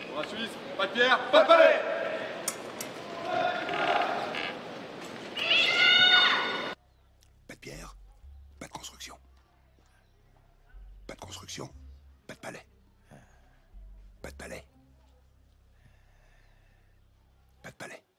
Pour la Suisse, pas de pierre, pas de palais. Pas de pierre, pas de construction. Pas de construction, pas de palais. Pas de palais. Pas de palais.